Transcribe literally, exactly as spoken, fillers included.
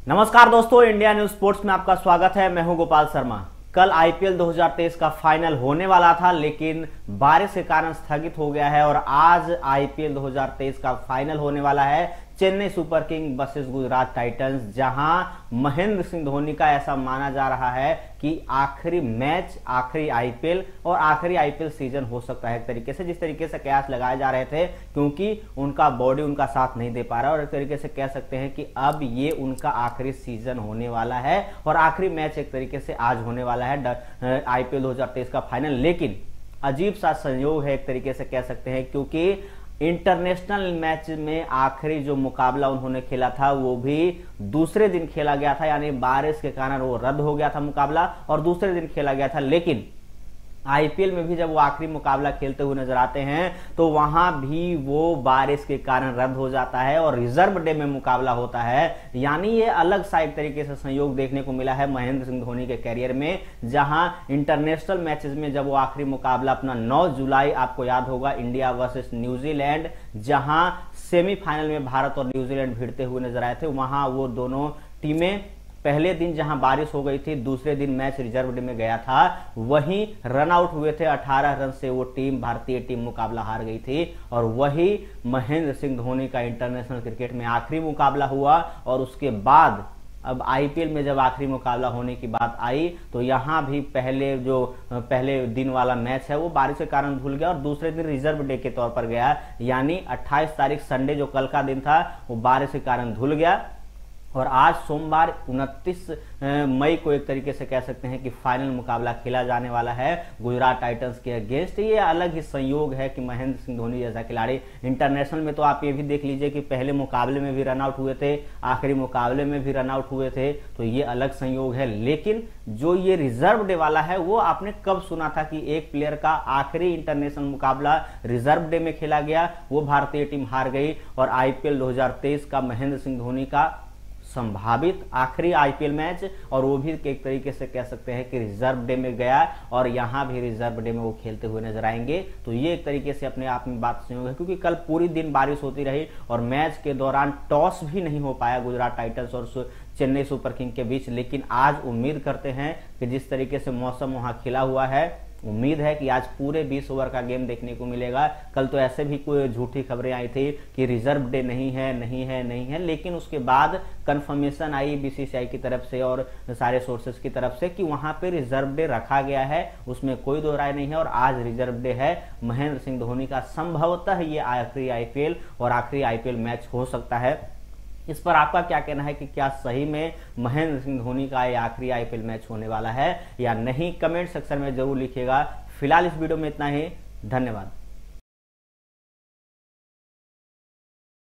नमस्कार दोस्तों, India news sports में आपका स्वागत है। मैं हूं गोपाल शर्मा। कल आईपीएल दो हज़ार तेईस का फाइनल होने वाला था, लेकिन बारिश के कारण स्थगित हो गया है और आज आईपीएल दो हज़ार तेईस का फाइनल होने वाला है Chennai super king versus Gujarat titans, जहां महेंद्र सिंह धोनी का ऐसा माना जा रहा है कि आखिरी मैच, आखिरी आईपीएल और आखिरी आईपीएल सीजन हो सकता है। एक तरीके से जिस तरीके से कयास लगाए जा रहे थे, क्योंकि उनका बॉडी उनका साथ नहीं दे पा रहा, और एक तरीके से कह सकते हैं कि अब ये उनका आखिरी सीजन होने वाला है और आखिरी मैच एक तरीके से आज होने वाला है आईपीएल दो हज़ार तेईस का फाइनल। लेकिन अजीब सा संयोग है, एक तरीके से कह सकते हैं, क्योंकि इंटरनेशनल मैच में आखिरी जो मुकाबला उन्होंने खेला था वो भी दूसरे दिन खेला गया था, यानी बारिश के कारण वो रद्द हो गया था मुकाबला और दूसरे दिन खेला गया था। लेकिन आईपीएल में भी जब वो आखिरी मुकाबला खेलते हुए नजर आते हैं तो वहां भी वो बारिश के कारण रद्द हो जाता है और रिजर्व डे में मुकाबला होता है। यानी ये अलग सा एक तरीके से संयोग देखने को मिला है महेंद्र सिंह धोनी के कैरियर में, जहां इंटरनेशनल मैचेस में जब वो आखिरी मुकाबला अपना नौ जुलाई, आपको याद होगा, इंडिया वर्सेस न्यूजीलैंड, जहां सेमीफाइनल में भारत और न्यूजीलैंड भिड़ते हुए नजर आए थे, वहां वो दोनों टीमें पहले दिन जहां बारिश हो गई थी, दूसरे दिन मैच रिजर्व डे में गया था, वहीं रन आउट हुए थे। अठारह रन से वो टीम, भारतीय टीम, मुकाबला हार गई थी। और वही महेंद्र सिंह धोनी का इंटरनेशनल क्रिकेट में आखिरी मुकाबला हुआ और उसके बाद अब आईपीएल में जब आखिरी मुकाबला होने की बात आई तो यहां भी पहले जो पहले दिन वाला मैच है वो बारिश के कारण धुल गया और दूसरे दिन रिजर्व डे के तौर पर गया। यानी अट्ठाईस तारीख संडे जो कल का दिन था वो बारिश के कारण धुल गया और आज सोमवार उनतीस मई को एक तरीके से कह सकते हैं कि फाइनल मुकाबला खेला जाने वाला है गुजरात टाइटंस के अगेंस्ट। ये अलग ही संयोग है कि महेंद्र सिंह धोनी जैसा खिलाड़ी इंटरनेशनल में, तो आप ये भी देख लीजिए कि पहले मुकाबले में भी रन आउट हुए थे, आखिरी मुकाबले में भी रन आउट हुए थे, तो ये अलग संयोग है। लेकिन जो ये रिजर्व डे वाला है वो आपने कब सुना था कि एक प्लेयर का आखिरी इंटरनेशनल मुकाबला रिजर्व डे में खेला गया, वो भारतीय टीम हार गई और आईपीएल दो हज़ार तेईस का महेंद्र सिंह धोनी का संभावित आखिरी आईपीएल मैच, और वो भी एक तरीके से कह सकते हैं कि रिजर्व डे में गया और यहां भी रिजर्व डे में वो खेलते हुए नजर आएंगे। तो ये एक तरीके से अपने आप में बात संयोग है, क्योंकि कल पूरी दिन बारिश होती रही और मैच के दौरान टॉस भी नहीं हो पाया गुजरात टाइटंस और चेन्नई सुपर किंग के बीच। लेकिन आज उम्मीद करते हैं कि जिस तरीके से मौसम वहां खिला हुआ है, उम्मीद है कि आज पूरे बीस ओवर का गेम देखने को मिलेगा। कल तो ऐसे भी कोई झूठी खबरें आई थी कि रिजर्व डे नहीं है नहीं है नहीं है, लेकिन उसके बाद कंफर्मेशन आई बीसीसीआई की तरफ से और सारे सोर्सेज की तरफ से कि वहां पे रिजर्व डे रखा गया है, उसमें कोई दो राय नहीं है और आज रिजर्व डे है। महेंद्र सिंह धोनी का संभवतः ये आखिरी आईपीएल और आखिरी आईपीएल मैच हो सकता है। इस पर आपका क्या कहना है कि क्या सही में महेंद्र सिंह धोनी का ये आखिरी आईपीएल मैच होने वाला है या नहीं? कमेंट सेक्शन में जरूर लिखिएगा। फिलहाल इस वीडियो में इतना ही, धन्यवाद।